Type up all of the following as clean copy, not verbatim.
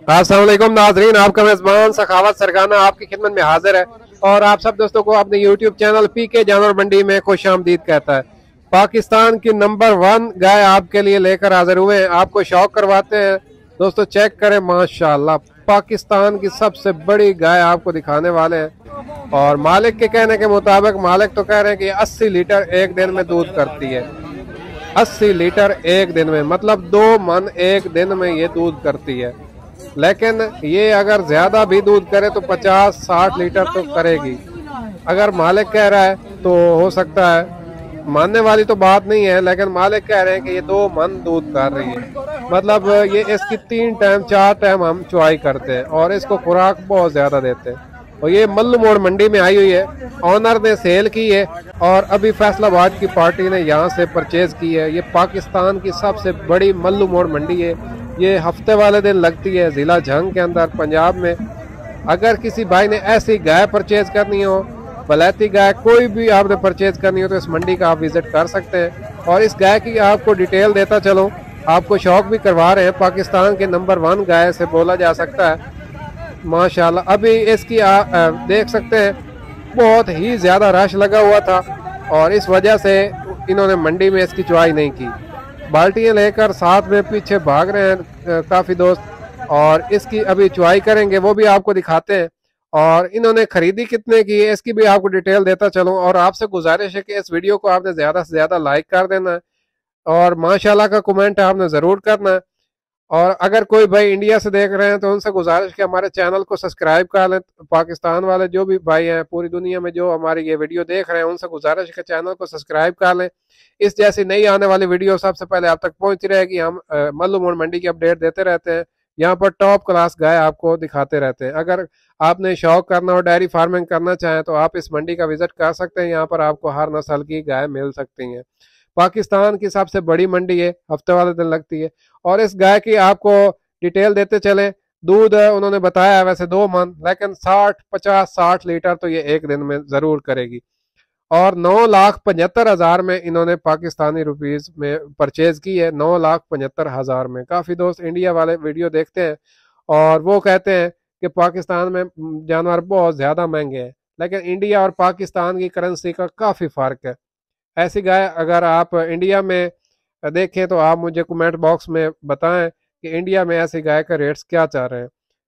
अस्सलाम वालेकुम नाजरीन, आपका मेजबान सखावत सरगाना आपकी खिदमत में हाजिर है और आप सब दोस्तों को अपने यूट्यूब चैनल पीके जानवर मंडी में खुशामदीद कहता है। पाकिस्तान की नंबर 1 गाय आपके लिए लेकर हाजिर हुए हैं, आपको शौक करवाते हैं। दोस्तों चेक करें, माशाल्लाह पाकिस्तान की सबसे बड़ी गाय आपको दिखाने वाले हैं। और मालिक के कहने के मुताबिक मालिक तो कह रहे हैं कि 80 लीटर एक दिन में दूध करती है। 80 लीटर एक दिन में मतलब 2 मन एक दिन में ये दूध करती है। लेकिन ये अगर ज्यादा भी दूध करे तो 50-60 लीटर तो करेगी। अगर मालिक कह रहा है तो हो सकता है, मानने वाली तो बात नहीं है, लेकिन मालिक कह रहे हैं कि ये 2 मन दूध कर रही है। मतलब ये इसकी 3 टाइम 4 टाइम हम चुवाई करते हैं और इसको खुराक बहुत ज्यादा देते हैं। और ये मल्लू मोड़ मंडी में आई हुई है, ऑनर ने सेल की है और अभी फैसलाबाद की पार्टी ने यहाँ से परचेज की है। ये पाकिस्तान की सबसे बड़ी मल्लू मोड़ मंडी है। ये हफ्ते वाले दिन लगती है जिला झंग के अंदर पंजाब में। अगर किसी भाई ने ऐसी गाय परचेज करनी हो, बलैती गाय कोई भी आपने परचेज करनी हो, तो इस मंडी का आप विजिट कर सकते हैं। और इस गाय की आपको डिटेल देता चलो, आपको शौक भी करवा रहे हैं। पाकिस्तान के नंबर 1 गाय से बोला जा सकता है। माशाल्लाह अभी इसकी देख सकते हैं बहुत ही ज्यादा रश लगा हुआ था और इस वजह से इन्होंने मंडी में इसकी चुवाई नहीं की। बाल्टियां लेकर साथ में पीछे भाग रहे हैं काफी दोस्त और इसकी अभी चुवाई करेंगे, वो भी आपको दिखाते हैं। और इन्होंने खरीदी कितने की है इसकी भी आपको डिटेल देता चलूं। और आपसे गुजारिश है कि इस वीडियो को आपने ज्यादा से ज्यादा लाइक कर देना है और माशाल्लाह का कमेंट आपने जरूर करना है। और अगर कोई भाई इंडिया से देख रहे हैं तो उनसे गुजारिश कि हमारे चैनल को सब्सक्राइब कर लें। पाकिस्तान वाले जो भी भाई हैं पूरी दुनिया में जो हमारी ये वीडियो देख रहे हैं उनसे गुजारिश है कि चैनल को सब्सक्राइब कर लें। इस जैसी नई आने वाली वीडियो सबसे पहले आप तक पहुंचती रहेगी। हम मल्लू मोड़ मंडी की अपडेट देते रहते हैं, यहाँ पर टॉप क्लास गाय आपको दिखाते रहते हैं। अगर आपने शौक करना और डेयरी फार्मिंग करना चाहें तो आप इस मंडी का विजिट कर सकते हैं। यहाँ पर आपको हर नस्ल की गाय मिल सकती हैं। पाकिस्तान की सबसे बड़ी मंडी है, हफ्ते वाले दिन लगती है। और इस गाय की आपको डिटेल देते चले, दूध उन्होंने बताया है वैसे 2 मन, लेकिन 50-60 लीटर तो ये एक दिन में जरूर करेगी। और 9,75,000 में इन्होंने पाकिस्तानी रुपीस में परचेज की है। 9,75,000 में। काफी दोस्त इंडिया वाले वीडियो देखते हैं और वो कहते हैं कि पाकिस्तान में जानवर बहुत ज्यादा महंगे हैं, लेकिन इंडिया और पाकिस्तान की करेंसी का काफी फर्क है। ऐसी गाय अगर आप इंडिया में देखें तो आप मुझे कमेंट बॉक्स में बताएं कि इंडिया में ऐसी गाय का रेट्स क्या चाह रहे हैं।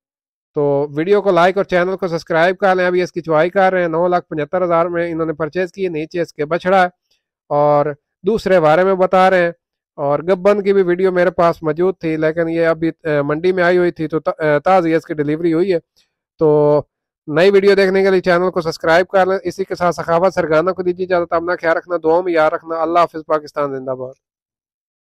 तो वीडियो को लाइक और चैनल को सब्सक्राइब कर लें। अभी इसकी चुवाई कर रहे हैं। 9,75,000 में इन्होंने परचेज की है। नीचे इसके बछड़ा है और दूसरे बारे में बता रहे हैं। और गब्बन की भी वीडियो मेरे पास मौजूद थी, लेकिन ये अभी मंडी में आई हुई थी तो ताज़ी इसकी डिलीवरी हुई है। तो नई वीडियो देखने के लिए चैनल को सब्सक्राइब कर लें। इसी के साथ सखावत सरगाना को दीजिए इजाजत। अपना ख्याल रखना, दुआ में याद रखना। अल्लाह हाफिज। पाकिस्तान जिंदाबाद।